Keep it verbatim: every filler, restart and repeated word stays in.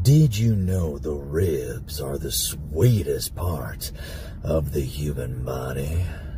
Did you know the ribs are the sweetest part of the human body?